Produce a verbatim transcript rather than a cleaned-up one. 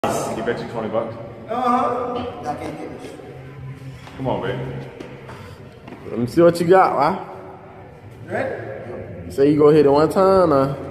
He bet you twenty bucks. Uh-huh. Y'all can't get this. Come on, baby. Let me see what you got, why? You ready? Say you go hit it one time, or?